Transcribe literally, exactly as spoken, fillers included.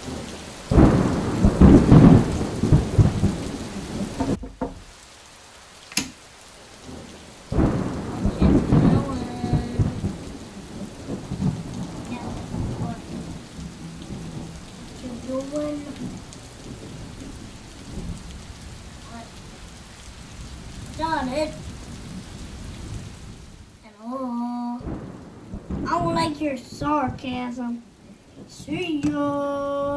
Done it. Hello. I don't like your sarcasm. See ya.